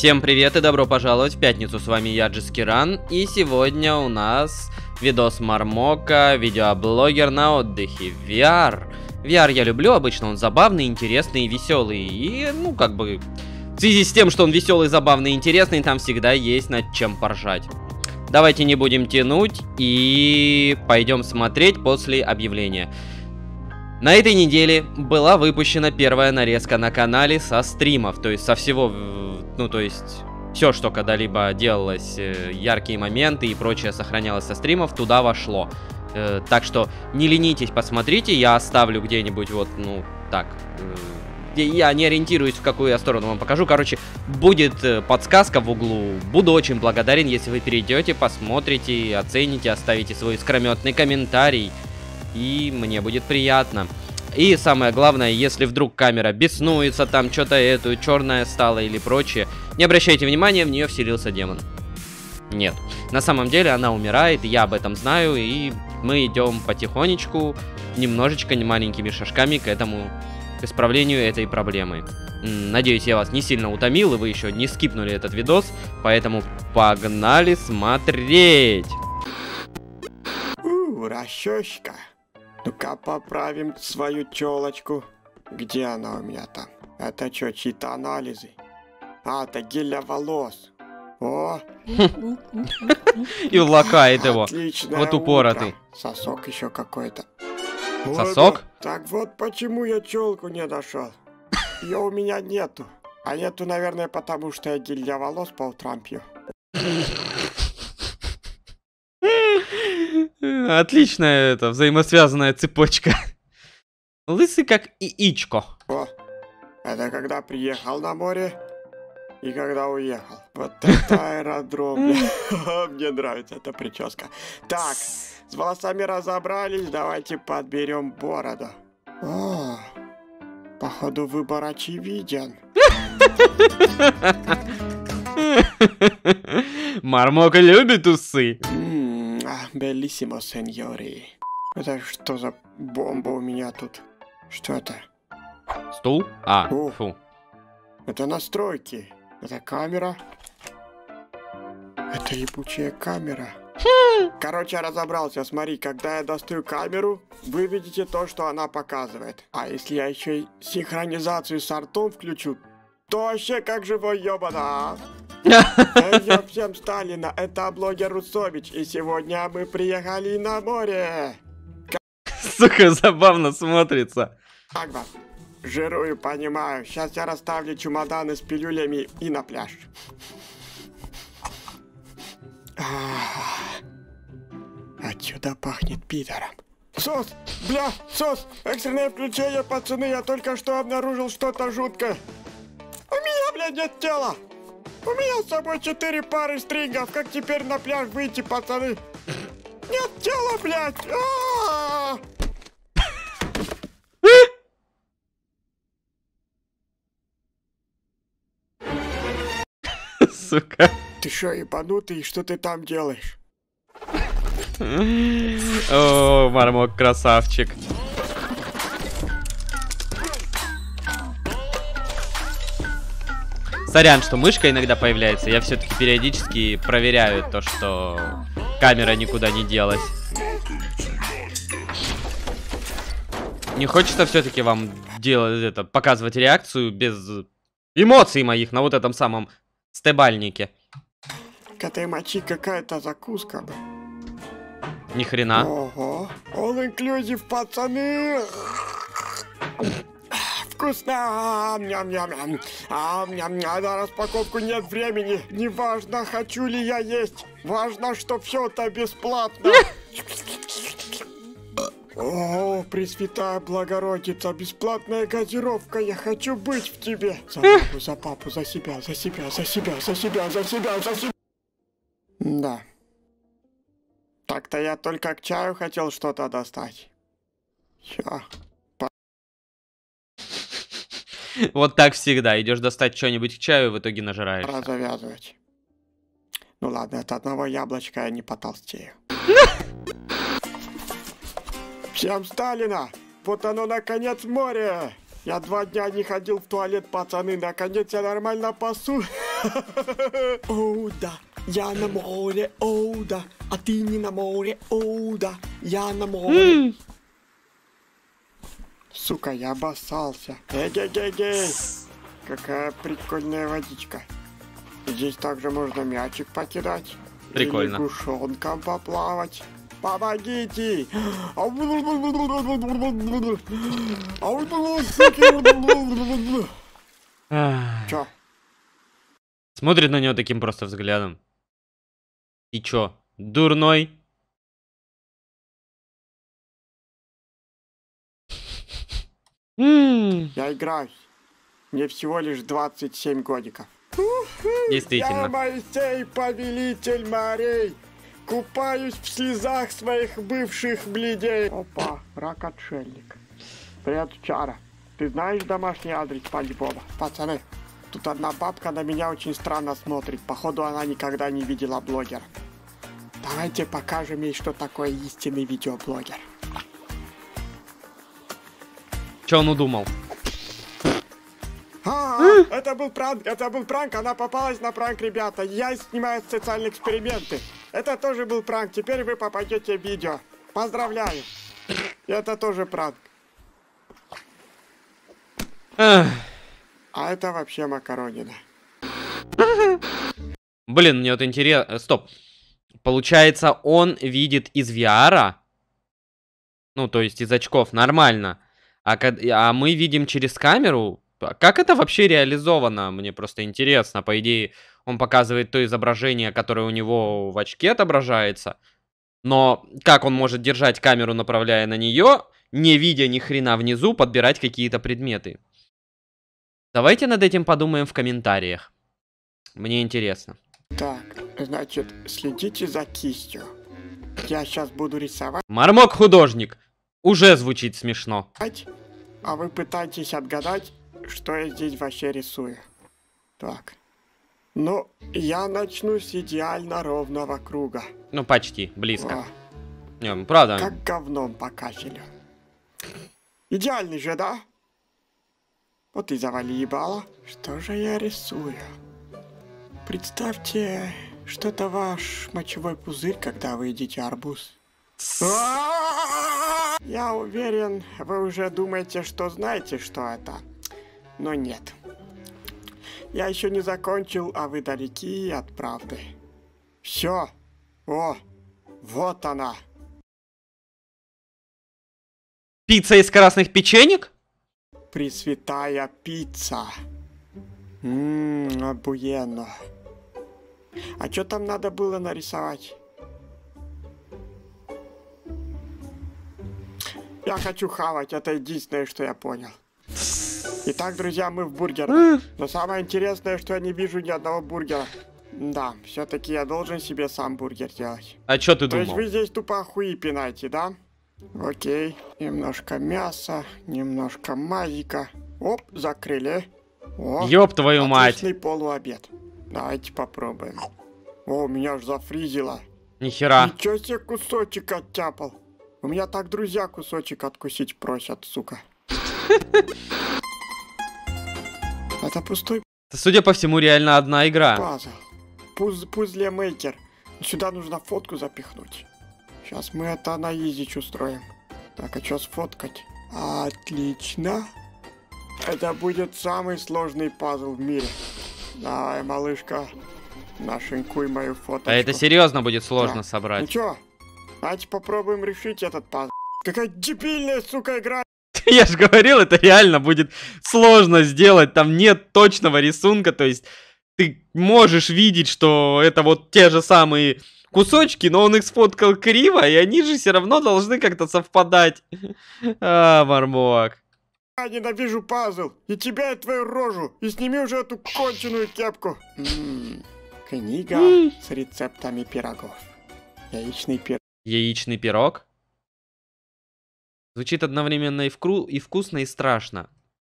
Всем привет и добро пожаловать в пятницу, с вами я, Джискиран, и сегодня у нас видос Мармока, видеоблогер на отдыхе, VR. VR я люблю, обычно он забавный, интересный и веселый, и, в связи с тем, что он веселый, забавный и интересный, там всегда есть над чем поржать. Давайте не будем тянуть и пойдем смотреть после объявления. На этой неделе была выпущена первая нарезка на канале со стримов, то есть со всего, все, что когда-либо делалось, яркие моменты и прочее сохранялось со стримов, туда вошло. Так что не ленитесь, посмотрите, я оставлю где-нибудь я не ориентируюсь, в какую я сторону вам покажу. Короче, будет подсказка в углу. Буду очень благодарен, если вы перейдете, посмотрите, оцените, оставите свой искрометный комментарий. И мне будет приятно. И самое главное, если вдруг камера беснуется, там что-то черная стала или прочее, не обращайте внимания, в нее вселился демон. Нет. На самом деле она умирает, я об этом знаю, и мы идем потихонечку, немножечко, не маленькими шажками к исправлению этой проблемы. Надеюсь, я вас не сильно утомил, и вы еще не скипнули этот видос, поэтому погнали смотреть! Расчёсчика. Ну-ка поправим свою челочку. Где она у меня там? Это что, чьи-то анализы? А, это гель для волос. О! И лакает его. Отличная Вот упоротый. утро. Сосок еще какой-то. Сосок? Так вот почему я челку не нашел. Ее у меня нету. А нету, наверное, потому что я гель для волос по утрам пью. Отличная взаимосвязанная цепочка. Лысый как яичко. О, это когда приехал на море и когда уехал. Вот это аэродром. Мне нравится эта прическа. Так, с волосами разобрались, давайте подберем бороду. О, походу выбор очевиден. Мармок любит усы. Белиссимо, сеньори. Это что за бомба у меня тут? Что это? Стул? Фу. Это настройки. Это камера. Это ебучая камера. Короче, я разобрался. Смотри, когда я достаю камеру, вы видите то, что она показывает. А если я еще и синхронизацию с артом включу, то вообще как живой ёбана. Я всем Сталина, это блогер Русович, и сегодня мы приехали на море. Сука, забавно смотрится. Как вам? Жирую, понимаю. Сейчас я расставлю чемоданы с пилюлями и на пляж. Отсюда пахнет пидором. СОС! Бля, СОС! Экстренное включение, пацаны, я только что обнаружил что-то жуткое. У меня, блядь, нет тела! У меня с собой 4 пары стрингов. Как теперь на пляж выйти, пацаны? Нет тела, блядь! Сука. Ты шо, ебанутый? Что ты там делаешь? О, Мармок красавчик. Сорян, что мышка иногда появляется. Я все-таки периодически проверяю то, что камера никуда не делась. Не хочется все-таки вам показывать реакцию без эмоций моих на вот этом самом стебальнике. К этой мочи какая-то закуска. Ни хрена. Ого. All inclusive, пацаны. Вкусно! Ням-ням-ням. На распаковку нет времени. Неважно, хочу ли я есть. Важно, что все это бесплатно. О, Пресвятая Богородица, бесплатная газировка. Я хочу быть в тебе. За папу, за папу, за себя, за себя, за себя, за себя, за себя, за себя. Да. Так-то я только к чаю хотел что-то достать. Всё. Вот так всегда. Идешь достать что-нибудь к чаю, в итоге нажираешься. Пора завязывать. Ну ладно, от одного яблочка я не потолстею. Всем Сталина! Вот оно, наконец, море! Я 2 дня не ходил в туалет, пацаны. Наконец я нормально пасу. Оу, да, я на море, оу, да, а ты не на море, оу, да, я на море. Сука, я обоссался. Эгегегей. Какая прикольная водичка. Здесь также можно мячик покидать. Прикольно. И лягушонком поплавать. Помогите! Чё? Смотрит на него таким просто взглядом. И чё, дурной? Я играюсь. Мне всего лишь 27 годиков. Действительно. Я Моисей, повелитель морей. Купаюсь в слезах своих бывших бледей. Опа, рак-отшельник. Привет, Чара. Ты знаешь домашний адрес Пани Боба? Пацаны, тут одна бабка на меня очень странно смотрит. Походу, она никогда не видела блогера. Давайте покажем ей, что такое истинный видеоблогер. Чё он удумал? Это был пранк, она попалась на пранк, ребята. Я снимаю социальные эксперименты. Это тоже был пранк, теперь вы попадете в видео. Поздравляю. Это тоже пранк. А это вообще макаронина. Блин, мне вот интересно... Стоп. Получается, он видит из VR? Ну, то есть из очков, нормально. А мы видим через камеру? Как это вообще реализовано? Мне просто интересно. По идее, он показывает то изображение, которое у него в очке отображается. Но как он может держать камеру, направляя на нее, не видя ни хрена внизу, подбирать какие-то предметы? Давайте над этим подумаем в комментариях. Мне интересно. Так, значит, следите за кистью. Я сейчас буду рисовать. Мармок художник. Уже звучит смешно. А вы пытаетесь отгадать, что я здесь вообще рисую. Так. Ну, я начну с идеально ровного круга. Ну, почти, близко. О, Не, правда. как говном по кафелю. Идеальный же, да? Вот и завали ебало. Что же я рисую? Представьте, что это ваш мочевой пузырь, когда вы едите арбуз. Я уверен, вы уже думаете, что знаете, что это. Но нет. Я еще не закончил, а вы далеки от правды. Все. О, вот она. Пицца из красных печенек? Пресвятая пицца. Обуенно. А что там надо было нарисовать? Я хочу хавать, это единственное, что я понял. Итак, друзья, мы в бургерах. Но самое интересное, что я не вижу ни одного бургера. Да, все-таки я должен себе сам бургер делать. А что ты То думал? есть вы здесь тупо хуи пинаете, да? Окей. Немножко мяса, немножко мазика. Оп, закрыли. О, Ёб твою мать. отличный полуобед. Давайте попробуем. О, меня аж зафризило. Нихера. Ничего себе кусочек оттяпал. У меня так друзья кусочек откусить просят, сука. Это пустой Судя по всему, реально одна игра. пазл. Пузлемейкер. Сюда нужно фотку запихнуть. Сейчас мы это на изич устроим. Так, а что сфоткать? Отлично. Это будет самый сложный пазл в мире. Давай, малышка, нашинкуй мою фоточку. А это серьезно будет сложно Да. собрать. Ну чё, давайте попробуем решить этот пазл. Какая дебильная, сука, игра. Я же говорил, это реально будет сложно сделать. Там нет точного рисунка. То есть ты можешь видеть, что это вот те же самые кусочки, но он их сфоткал криво, и они же все равно должны как-то совпадать. А, Мармок. Я ненавижу пазл. И тебя, и твою рожу. И сними уже эту конченую кепку. Книга с рецептами пирогов. Яичный пирог. Яичный пирог? Звучит одновременно и вкусно, и страшно.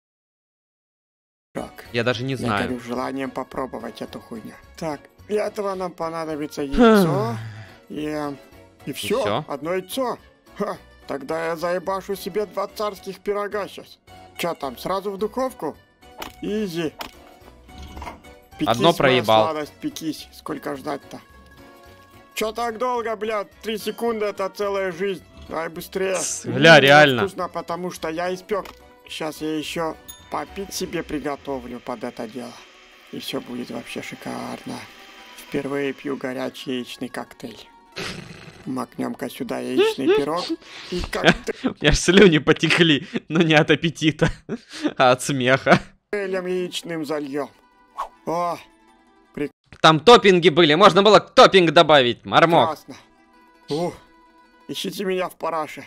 Я даже не Я знаю. горю желанием попробовать эту хуйню. Так, для этого нам понадобится яйцо. И все. всё? Одно яйцо. Ха, тогда я заебашу себе 2 царских пирога сейчас. Чё там, сразу в духовку? Изи. Пекись, Одно проебал. моя сладость, пекись. Сколько ждать-то? Чё так долго, блядь? 3 секунды это целая жизнь. Давай быстрее. Бля, реально. Вкусно, потому что я испек. Сейчас я еще попить себе приготовлю под это дело. И все будет вообще шикарно. Впервые пью горячий яичный коктейль. Макнем-ка сюда яичный пирог и коктейлем У меня аж слюни потекли, но не от аппетита, а от смеха. яичным зальем. О, Там топпинги были, можно было топпинг добавить, Мармок. прекрасно. Ищите меня в параше.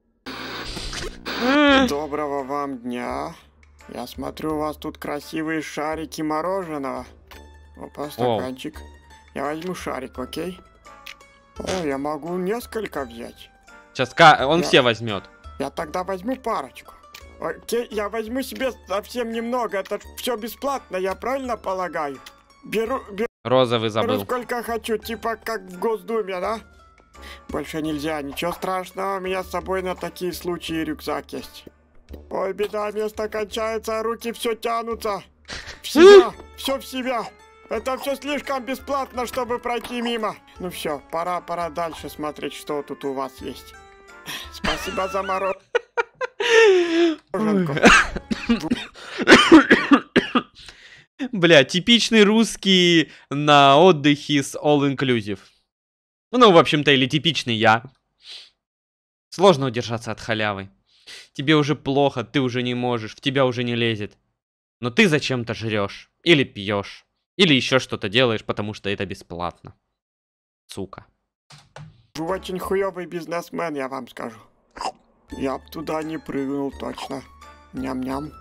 Доброго вам дня. Я смотрю, у вас тут красивые шарики мороженого. Опа, стаканчик. Я возьму шарик, окей? О, я могу несколько взять. Сейчас он все возьмет. Я тогда возьму парочку. Окей, я возьму себе совсем немного. Это все бесплатно, я правильно полагаю? Беру Розовый забыл. сколько хочу, типа как в Госдуме, да? Больше нельзя, ничего страшного, у меня с собой на такие случаи рюкзак есть. Ой, беда, место кончается, руки все тянутся. В себя, все в себя. Это все слишком бесплатно, чтобы пройти мимо. Ну все, пора дальше смотреть, что тут у вас есть. Спасибо за мороженку. Бля, типичный русский на отдыхе с all inclusive. Ну, в общем-то, или типичный я. Сложно удержаться от халявы. Тебе уже плохо, ты уже не можешь, в тебя уже не лезет. Но ты зачем-то жрешь. Или пьешь. Или еще что-то делаешь, потому что это бесплатно. Сука. Вы очень хуёвый бизнесмен, я вам скажу. Я б туда не прыгнул точно. Ням-ням.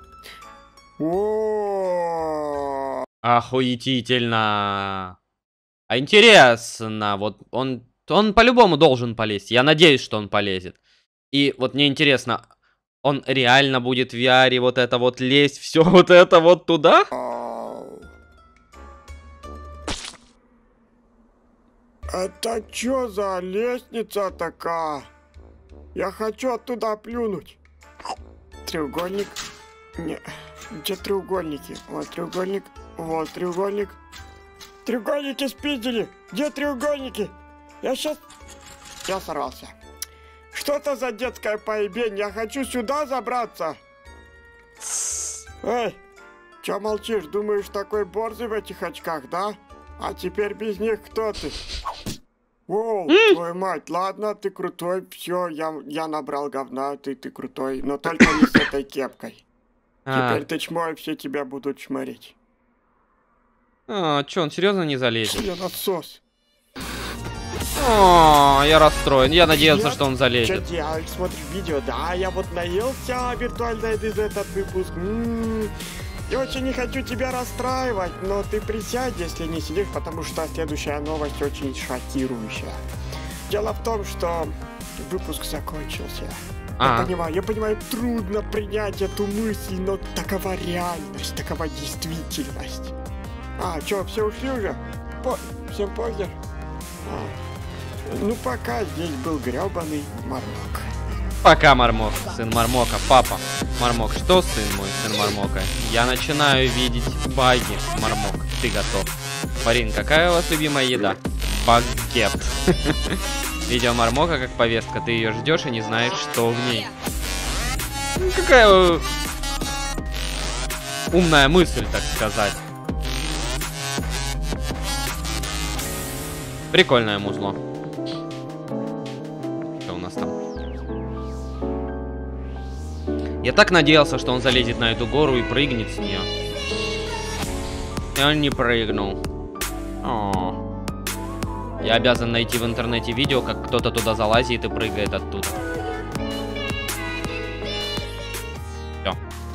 О. Охуетительно. А интересно, вот он по-любому должен полезть. Я надеюсь, что он полезет. И вот мне интересно, он реально будет в VR вот это вот лезть, все вот это вот туда? Это чё за лестница такая? Я хочу оттуда плюнуть. Треугольник. Не. Где треугольники? Вот треугольник. Вот треугольник. Треугольники спиздили. Где треугольники? Я сорвался. Что это за детское поебень? Я хочу сюда забраться. Эй, чё молчишь? Думаешь, такой борзый в этих очках, да? А теперь без них кто ты? Воу, твою мать, ладно, ты крутой, все, я набрал говна, ты крутой, но только не с этой кепкой. Теперь ты чмо, и все тебя будут чморить. Чё, он серьезно не залезет? Я насос. Я расстроен, я надеялся, что он залезет. Че делаешь, смотришь видео? Да, я вот наелся виртуально из этот выпуск. Я очень не хочу тебя расстраивать, но ты присядь, если не сидишь, потому что следующая новость очень шокирующая. Дело в том, что выпуск закончился. Я понимаю, трудно принять эту мысль, но такова реальность, такова действительность. Чё, все ушли уже? Всем похер? Ну пока здесь был грёбаный Мармок. Пока, Мармок, сын Мармока. Папа, Мармок, что, сын мой, сын Мармока? Я начинаю видеть баги, Мармок, ты готов. Фарин, какая у вас любимая еда? Багет. Видео Мармока как повестка, ты ее ждешь и не знаешь, что в ней. Какая умная мысль, так сказать. Прикольное музло. Что у нас там? Я так надеялся, что он залезет на эту гору и прыгнет с нее. И он не прыгнул. Я обязан найти в интернете видео, как кто-то туда залазит и прыгает оттуда. Все.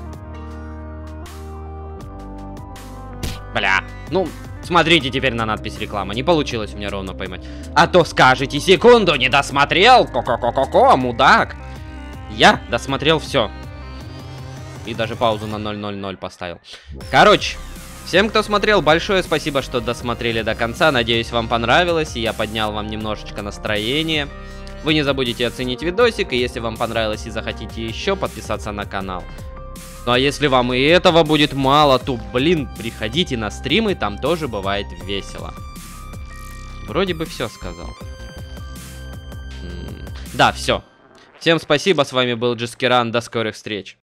Бля. Ну, смотрите теперь на надпись реклама. Не получилось у меня ровно поймать. А то скажете, секунду, не досмотрел. Ко-ко-ко-ко-ко, мудак. Я досмотрел все. И даже паузу на 0:00 поставил. Короче, всем, кто смотрел, большое спасибо, что досмотрели до конца. Надеюсь, вам понравилось, и я поднял вам немножечко настроение. Вы не забудете оценить видосик, и если вам понравилось и захотите еще, подписаться на канал. Ну а если вам и этого будет мало, то, блин, приходите на стримы, там тоже бывает весело. Вроде бы все сказал. Да, все. Всем спасибо, с вами был Джискиран, до скорых встреч.